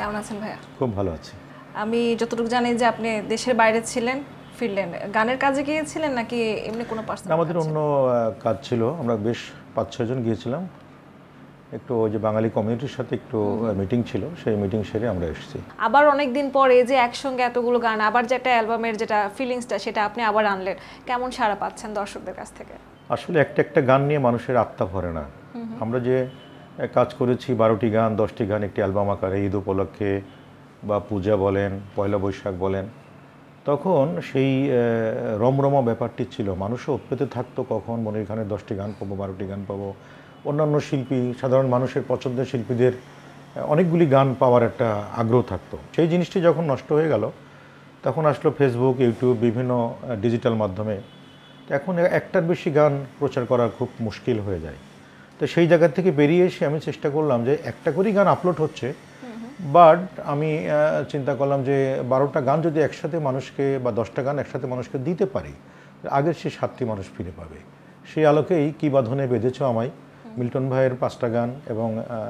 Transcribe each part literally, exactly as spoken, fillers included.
কেমন আছেন ভাইয়া? খুব ভালো আছি। আমি যতটুকু জানি যে আপনি দেশের বাইরে ছিলেন, ফিরলেন, গানের কাজে গিয়েছিলেন নাকি এমনি কোনো পার্সোনাল? আমাদের অন্য কাজ ছিল, আমরা বেশ পাঁচ ছয়জন গিয়েছিলাম, একটু ওই যে বাঙালি কমিউনিটির সাথে একটু মিটিং ছিল, সেই মিটিং সেরে আমরা এসেছি। আবার অনেক দিন পরে যে একসঙ্গে এতগুলো গান, আবার যে একটা অ্যালবামের যেটা ফিলিংসটা সেটা আপনি আবার আনলেন, কেমন সাড়া পাচ্ছেন দর্শকদের কাছ থেকে? আসলে একটা একটা গান নিয়ে মানুষের আত্মা ভরে না। আমরা যে কাজ করেছি বারোটি গান দশটি গান একটি অ্যালবাম আকারে ঈদ উপলক্ষে বা পূজা বলেন, পয়লা বৈশাখ বলেন, তখন সেই রমরমা ব্যাপারটি ছিল। মানুষও উৎপেতে থাকতো কখন মনির খানের দশটি গান পাবো, বারোটি গান পাবো। অন্যান্য শিল্পী, সাধারণ মানুষের পছন্দের শিল্পীদের অনেকগুলি গান পাওয়ার একটা আগ্রহ থাকতো। সেই জিনিসটি যখন নষ্ট হয়ে গেল, তখন আসলো ফেসবুক, ইউটিউব, বিভিন্ন ডিজিটাল মাধ্যমে। এখন একটার বেশি গান প্রচার করা খুব মুশকিল হয়ে যায়। তো সেই জায়গা থেকে বেরিয়ে এসে আমি চেষ্টা করলাম যে একটা করেই গান আপলোড হচ্ছে, বাট আমি চিন্তা করলাম যে বারোটা গান যদি একসাথে মানুষকে বা দশটা গান একসাথে মানুষকে দিতে পারি, আগের সে সাতটি মানুষ ফিরে পাবে। সেই আলোকেই কি বাঁধনে বেঁধেছ আমায়, মিল্টন ভাইয়ের পাঁচটা গান এবং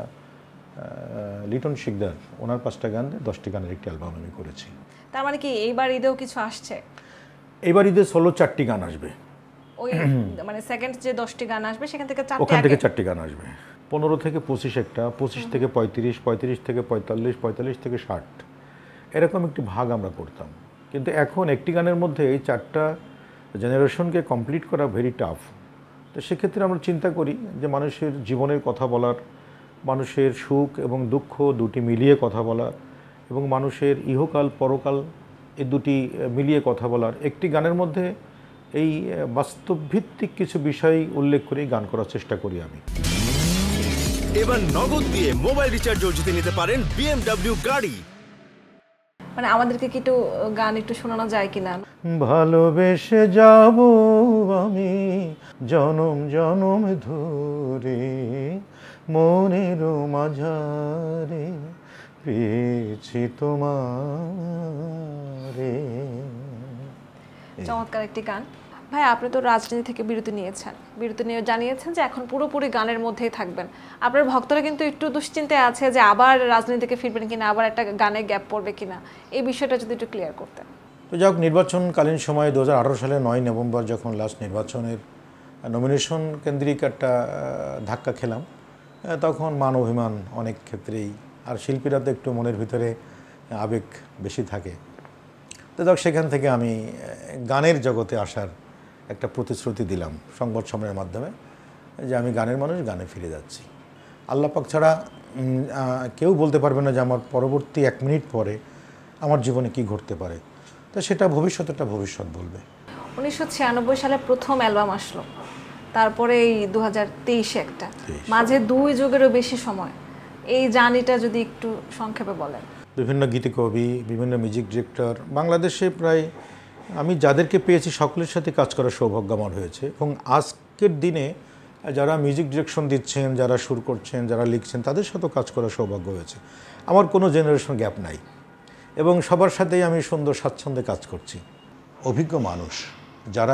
লিটন শিকদার ওনার পাঁচটা গান, দশটি গানের একটি অ্যালবাম আমি করেছি। তার মানে কি এইবার ঈদেও কিছু আসছে? এইবার ঈদে ষোলো চারটি গান আসবে। ওই মানে সেকেন্ড যে দশটি গান আসবে সেখান থেকে চারটি, ওখান থেকে চারটি গান আসবে। পনেরো থেকে পঁচিশ একটা, পঁচিশ থেকে পঁয়ত্রিশ, পঁয়ত্রিশ থেকে পঁয়তাল্লিশ, পঁয়তাল্লিশ থেকে ষাট, এরকম একটি ভাগ আমরা করতাম। কিন্তু এখন একটি গানের মধ্যে এই চারটা জেনারেশনকে কমপ্লিট করা ভেরি টাফ। তো সেক্ষেত্রে আমরা চিন্তা করি যে মানুষের জীবনের কথা বলার, মানুষের সুখ এবং দুঃখ দুটি মিলিয়ে কথা বলার, এবং মানুষের ইহকাল পরকাল এই দুটি মিলিয়ে কথা বলার একটি গানের মধ্যে এই বাস্তবভিত্তিক কিছু বিষয় উল্লেখ করেই গান করার চেষ্টা করি আমি। এবার নগদ দিয়ে মোবাইল রিচার্জও জিতে নিতে পারেন বিএমডব্লিউ গাড়ি। মানে আমাদেরকে কি একটু গান একটু শোনানো যায় কিনা? ভালোবেসে যাব আমি জনম জনম ধরে, মনের মাঝারে পেয়েছি তোমারে। চমৎকার একটি গান। ভাই, আপনি তো রাজনীতি থেকে বিরতি নিয়েছেন, বিরতি নিয়ে জানিয়েছেন যে এখন পুরোপুরি গানের মধ্যেই থাকবেন। আপনার ভক্তরা কিন্তু একটু দুশ্চিন্তায় আছে যে আবার রাজনীতি থেকে ফিরবেন কিনা, আবার একটা গানে গ্যাপ পড়বে কিনা, এই বিষয়টা যদি একটু ক্লিয়ার করতেন। তো যাক, নির্বাচনকালীন সময়ে দু হাজার আঠারো সালে নয় নভেম্বর যখন লাস্ট নির্বাচনের নমিনেশন কেন্দ্রিক একটা ধাক্কা খেলাম, তখন মান অভিমান অনেক ক্ষেত্রেই, আর শিল্পীরা তো একটু মনের ভিতরে আবেগ বেশি থাকে। তো যাক, সেখান থেকে আমি গানের জগতে আসার একটা প্রতিশ্রুতি দিলাম সংবাদ সম্মেলনের মাধ্যমে যে আমি গানের মানুষ, গানে ফিরে যাচ্ছি। আল্লাহ পাক ছাড়া কেউ বলতে পারবে না যে আমার পরবর্তী এক মিনিট পরে আমার জীবনে কি ঘটতে পারে। তো সেটা ভবিষ্যৎটা ভবিষ্যৎ বলবে। উনিশশো ছিয়ানব্বই সালে প্রথম অ্যালবাম আসলো, তারপরে এই দু হাজার তেইশে একটা, মাঝে দুই যুগেরও বেশি সময়। এই জার্নিটা যদি একটু সংক্ষেপে বলেন। বিভিন্ন গীতিকবি, বিভিন্ন মিউজিক ডিরেক্টর বাংলাদেশে প্রায় আমি যাদেরকে পেয়েছি সকলের সাথে কাজ করার সৌভাগ্য আমার হয়েছে, এবং আজকের দিনে যারা মিউজিক ডিরেকশন দিচ্ছেন, যারা সুর করছেন, যারা লিখছেন, তাদের সাথেও কাজ করার সৌভাগ্য হয়েছে। আমার কোনো জেনারেশন গ্যাপ নাই, এবং সবার সাথেই আমি সুন্দর স্বাচ্ছন্দ্যে কাজ করছি। অভিজ্ঞ মানুষ যারা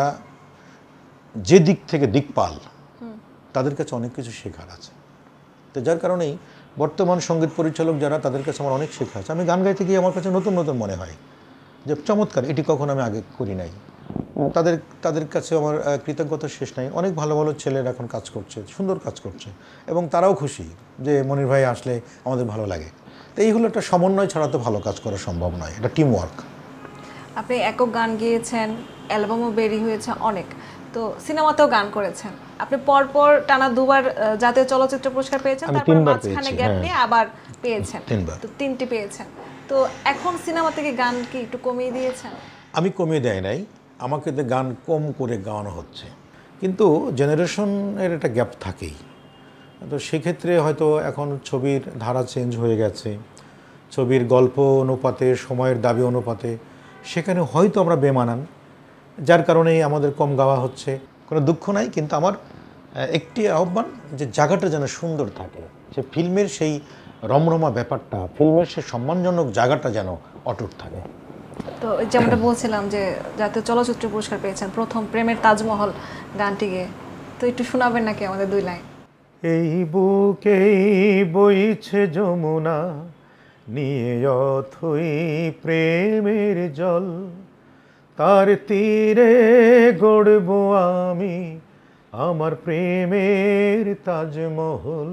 যে দিক থেকে দিকপাল, তাদের কাছে অনেক কিছু শেখার আছে। তো যার কারণেই বর্তমান সঙ্গীত পরিচালক যারা, তাদের কাছে আমার অনেক শেখা আছে। আমি গান গাইতে গিয়ে আমার কাছে নতুন নতুন মনে হয় যে চমৎকার, এটি কখনো আমি আগে করি নাই। তাদের তাদের কাছে আমার কৃতজ্ঞতা শেষ নাই। অনেক ভালো ভালো ছেলেরা এখন কাজ করছে, সুন্দর কাজ করছে, এবং তারাও খুশি যে মনির ভাই আসলে আমাদের ভালো লাগে। তো এই হলো একটা সমন্বয় ছাড়া তো ভালো কাজ করা সম্ভব নয়, এটা টিম ওয়ার্ক। আপনি একক গান গিয়েছেন, অ্যালবামও বেরিয়ে হয়েছে অনেক, তো সিনেমাতেও গান করেছেন। আপনি পরপর টানা দুবার জাতীয় চলচ্চিত্র পুরস্কার পেয়েছেন, তারপর মাঝখানে গ্যাপ নিয়ে আবার পেয়েছেন, তো তিনটি পেয়েছেন। তো এখন সিনেমা থেকে গান কি একটু কমিয়ে দিয়েছেন? আমি কমিয়ে দেয় নাই, আমাকে তো গান কম করে গাওয়ানো হচ্ছে, কিন্তু জেনারেশনের একটা গ্যাপ থাকেই। তো সেক্ষেত্রে হয়তো এখন ছবির ধারা চেঞ্জ হয়ে গেছে, ছবির গল্প অনুপাতে, সময়ের দাবি অনুপাতে সেখানে হয়তো আমরা বেমানান, যার কারণেই আমাদের কম গাওয়া হচ্ছে। কোনো দুঃখ নাই, কিন্তু আমার একটি আহ্বান যে জায়গাটা যেন সুন্দর থাকে, যে ফিল্মের সেই রমরমা ব্যাপারটা, ফিল্মের সেই সম্মানজনক জায়গাটা যেন অটুট থাকে। তো যেমনটা বলছিলাম যে জাতীয় চলচ্চিত্র পুরস্কার পেয়েছেন প্রথম প্রেমের তাজমহল গানটি গেয়ে, তো একটু শোনাবেন নাকি আমাদের দুই লাইন? এই বুকেই বইছে যমুনা, নিয়ে অথই প্রেমের জল, তার তীরে গড়ব আমি আমার প্রেমের তাজমহল,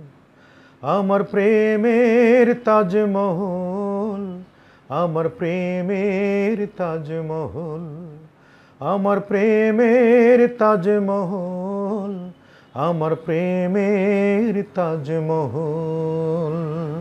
আমার প্রেমের তাজমহল, আমার প্রেমের তাজমহল, আমার প্রেমের তাজমহল, আমার প্রেমের তাজমহল।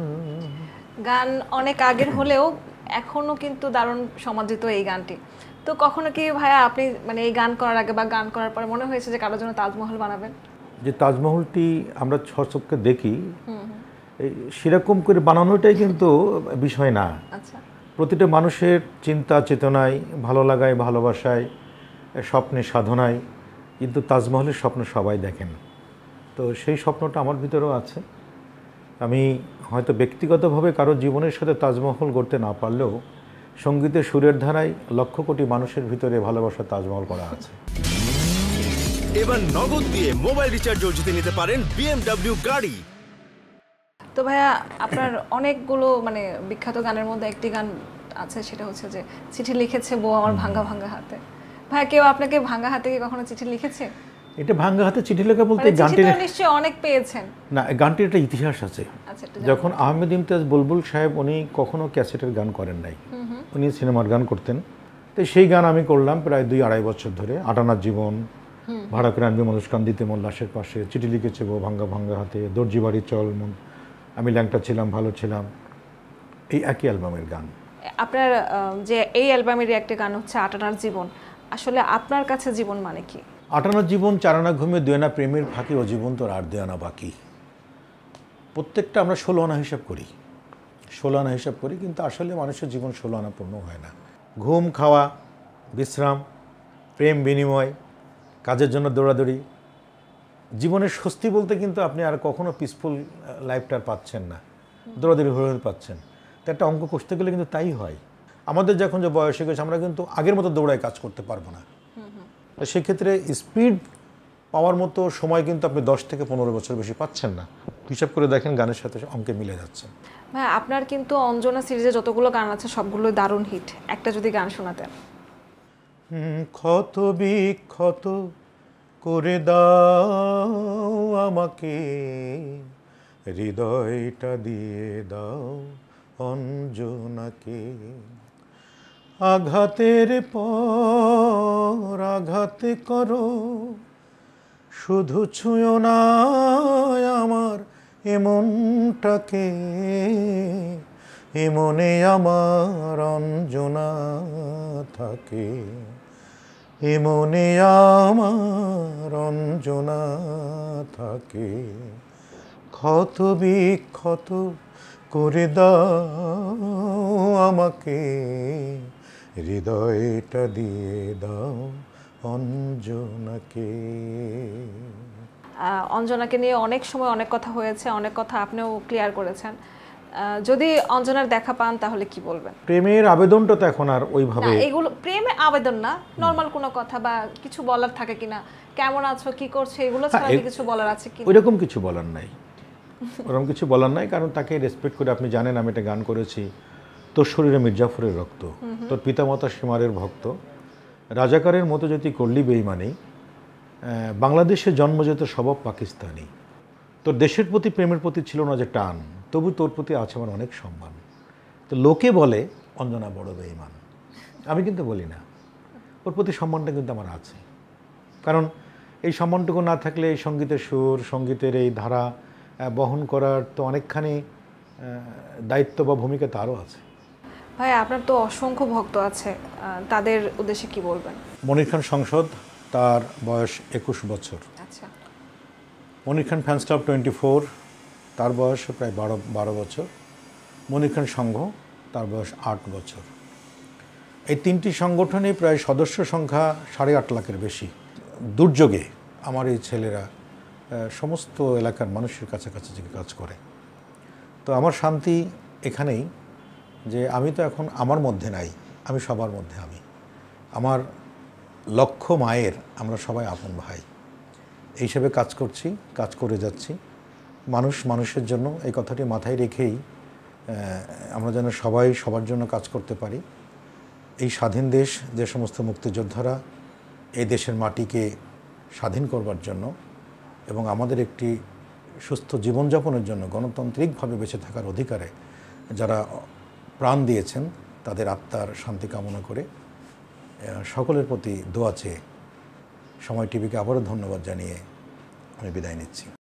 গান অনেক আগের হলেও এখনো কিন্তু দারুণ সমাদৃত এই গানটি। তো কখনো কি ভাইয়া আপনি মানে এই গান করার আগে বা গান করার পরে মনে হয়েছে যে কারোর জন্য তাজমহল বানাবেন? যে তাজমহলটি আমরা ছচক্ষে দেখি, এই সেরকম করে বানানোটাই কিন্তু বিষয় না। আচ্ছা, প্রতিটা মানুষের চিন্তা চেতনায়, ভালো লাগায়, ভালোবাসায়, স্বপ্নে সাধনায় কিন্তু তাজমহলের স্বপ্ন সবাই দেখেন। তো সেই স্বপ্নটা আমার ভিতরেও আছে। আমি হয়তো ব্যক্তিগতভাবে কারো জীবনের সাথে তাজমহল গড়তে না পারলেও সঙ্গীতের সুরের ধারায় লক্ষ কোটি মানুষের ভিতরে ভালোবাসা তাজমহল করা আছে। এবার নগদ দিয়ে মোবাইল রিচার্জও জিতে নিতে পারেন বিএমডব্লিউ গাড়ি। তো ভাইয়া আপনার অনেকগুলো মানে বিখ্যাত গানের মধ্যে একটি গান আছে, সেটা হচ্ছে যে চিঠি লিখেছে বউ আমার ভাঙ্গা ভাঙ্গা হাতে। ভাইয়া কেউ আপনাকে ভাঙ্গা হাতে কি কখনো চিঠি লিখেছে? এটা ভাঙ্গা হাতে চিঠি লেখা বলতে মানে চিঠি গানটির তো নিশ্চয়ই অনেক পেয়েছেন। না, গানটির একটা ইতিহাস আছে। আচ্ছা, একটু যখন আহমেদ ইমতিয়াজ বুলবুল সাহেব উনি কখনো ক্যাসেটের গান করেন নাই, উনি সিনেমার গান করতেন। তো সেই গান আমি করলাম প্রায় দুই আড়াই বছর ধরে। আটানার জীবন, ভাড়া করে আনবি মানুষ কান্দিতে মন লাশের পাশে, চিঠি লিখেছে বউ ভাঙ্গা ভাঙ্গা হাতে, দর্জি বাড়ি চল মন, আমি ল্যাংটা ছিলাম ভালো ছিলাম, এই একই অ্যালবামের গান। আপনার আহ, যে এই অ্যালবামের একটা গান হচ্ছে আটানার জীবন, আসলে আপনার কাছে জীবন মানে কি? আটানার জীবন চারানা ঘুমে দুয়ানা প্রেমের ফাঁকি, ও জীবন তোর আর দেয়ানা বাকি। প্রত্যেকটা আমরা ষোলো আনা হিসাব করি, ষোলো আনা হিসাব করি, কিন্তু আসলে মানুষের জীবন ষোলো আনা পূর্ণ হয় না। ঘুম, খাওয়া, বিশ্রাম, প্রেম বিনিময়, কাজের জন্য দৌড়াদৌড়ি, জীবনের স্বস্তি বলতে কিন্তু আপনি আর কখনো পিসফুল লাইফটা আর পাচ্ছেন না, দৌড়াদৌড়ি হয়ে পাচ্ছেন। তো একটা অঙ্ক কষতে গেলে কিন্তু তাই হয়। আমাদের যখন যে বয়স হয়ে গেছে আমরা কিন্তু আগের মতো দৌড়ায় কাজ করতে পারবো না। সেক্ষেত্রে স্পিড পাওয়ার মতো সময় কিন্তু আপনি দশ থেকে পনেরো বছর বেশি পাচ্ছেন না। হিসাব করে দেখেন গানের সাথে অঙ্কে মিলে যাচ্ছে। ভাই আপনার কিন্তু অঞ্জনা সিরিজে যতগুলো গান আছে সবগুলোই দারুণ হিট, একটা যদি গান শোনাতেন। ক্ষত বিক্ষত করে দাও আমাকে, হৃদয়টা দিয়ে দাও অঞ্জনাকে, আঘাতের পর আঘাত করো, শুধু ছুঁয়ো না আমার এমনটাকে, এমনে আমার অঞ্জনা থাকে, এমনে আমার অঞ্জনা থাকে, ক্ষত বিক্ষত করে দাও আমাকে, হৃদয়টা দিয়ে দাও অঞ্জনাকে। অঞ্জনাকে নিয়ে অনেক সময় অনেক কথা হয়েছে, অনেক কথা আপনিও ক্লিয়ার করেছেন। যদি অঞ্জনার দেখা পান তাহলে কি বলবেন? প্রেমের আবেদনটা তো এখন আর ওইভাবে, এগুলো প্রেমে আবেদন না, নরমাল কোনো কথা বা কিছু বলার থাকে কিনা, কেমন আছো, কি করছো, এগুলো ছাড়া কি কিছু বলার আছে কি? ওইরকম কিছু বলার নাই, ওরকম কিছু বলার নাই। কারণ তাকে রেসপেক্ট করে, আপনি জানেন আমি একটা গান করেছি, তোর শরীরে মির্জাফরের রক্ত, তোর পিতামাতা সীমারের ভক্ত, রাজাকারের মতো যদি করলি বেইমানি, বাংলাদেশে জন্ম যেত স্বভাব পাকিস্তানি, তোর দেশের প্রতি প্রেমের প্রতি ছিল না যে টান, তবু তোর প্রতি আছে আমার অনেক সম্মান। তো লোকে বলে অঞ্জনা বড় বেইমান, আমি কিন্তু বলি না, ওর প্রতি সম্মানটা কিন্তু আমার আছে। কারণ এই সম্মানটুকু না থাকলে এই সঙ্গীতের সুর, সঙ্গীতের এই ধারা বহন করার তো অনেকখানি দায়িত্ব বা ভূমিকা তারও আছে। ভাই আপনার তো অসংখ্য ভক্ত আছে, তাদের উদ্দেশ্যে কি বলবেন? মনির খান সংসদ, তার বয়স একুশ বছর। আচ্ছা। Monir Khan fans club twenty four, তার বয়স প্রায় বারো বারো বছর। মনির খান সংঘ, তার বয়স আট বছর। এই তিনটি সংগঠনে প্রায় সদস্য সংখ্যা সাড়ে আট লাখের বেশি। দুর্যোগে আমার এই ছেলেরা সমস্ত এলাকার মানুষের কাছাকাছি থেকে কাজ করে। তো আমার শান্তি এখানেই যে আমি তো এখন আমার মধ্যে নাই, আমি সবার মধ্যে আমি। আমার লক্ষ মায়ের আমরা সবাই আপন ভাই, এই হিসেবে কাজ করছি, কাজ করে যাচ্ছি। মানুষ মানুষের জন্য, এই কথাটি মাথায় রেখেই আমরা যেন সবাই সবার জন্য কাজ করতে পারি। এই স্বাধীন দেশ, যে সমস্ত মুক্তিযোদ্ধারা এই দেশের মাটিকে স্বাধীন করবার জন্য এবং আমাদের একটি সুস্থ জীবনযাপনের জন্য গণতান্ত্রিকভাবে বেঁচে থাকার অধিকারে যারা প্রাণ দিয়েছেন, তাদের আত্মার শান্তি কামনা করে সকলের প্রতি দোয়া চেয়ে সময় টিভিকে আবারও ধন্যবাদ জানিয়ে আমি বিদায় নিচ্ছি।